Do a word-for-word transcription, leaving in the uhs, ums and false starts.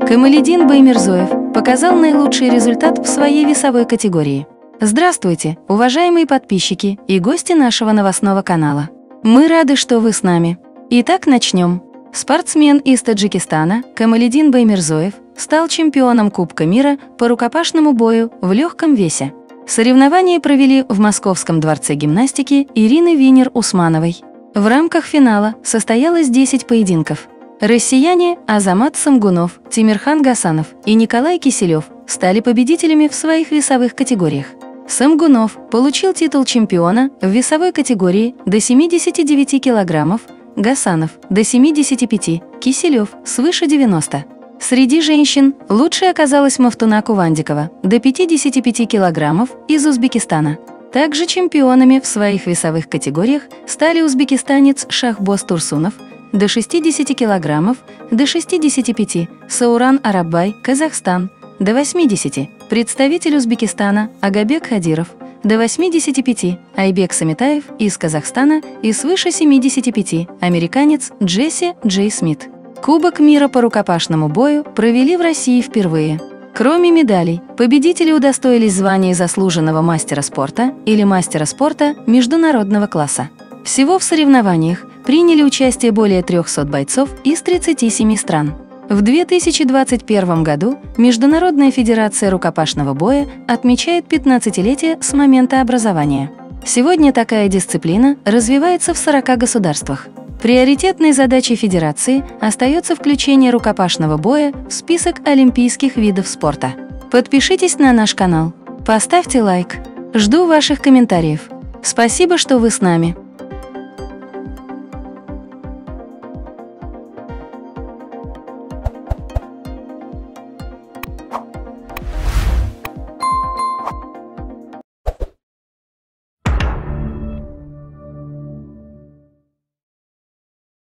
Камалидин Баймирзоев показал наилучший результат в своей весовой категории. Здравствуйте, уважаемые подписчики и гости нашего новостного канала. Мы рады, что вы с нами. Итак, начнем. Спортсмен из Таджикистана Камалидин Баймирзоев стал чемпионом Кубка мира по рукопашному бою в легком весе. Соревнования провели в Московском дворце гимнастики Ирины Винер-Усмановой. В рамках финала состоялось десять поединков. Россияне Азамат Самгунов, Тимирхан Гасанов и Николай Киселев стали победителями в своих весовых категориях. Самгунов получил титул чемпиона в весовой категории до семидесяти девяти килограммов, Гасанов – до семидесяти пяти, Киселев – свыше девяноста. Среди женщин лучшей оказалась Мафтуна Кувандикова до пятидесяти пяти килограммов из Узбекистана. Также чемпионами в своих весовых категориях стали узбекистанец Шахбоз Турсунов до шестидесяти килограммов, до шестидесяти пяти, Сауран Араббай, Казахстан, до восьмидесяти, представитель Узбекистана Агабек Хадиров, до восьмидесяти пяти, Айбек Самитаев из Казахстана и свыше семидесяти пяти, американец Джесси Джей Смит. Кубок мира по рукопашному бою провели в России впервые. Кроме медалей, победители удостоились звания заслуженного мастера спорта или мастера спорта международного класса. Всего в соревнованиях приняли участие более трёхсот бойцов из тридцати семи стран. В две тысячи двадцать первом году Международная федерация рукопашного боя отмечает пятнадцатилетие с момента образования. Сегодня такая дисциплина развивается в сорока государствах. Приоритетной задачей федерации остается включение рукопашного боя в список олимпийских видов спорта. Подпишитесь на наш канал, поставьте лайк. Жду ваших комментариев. Спасибо, что вы с нами.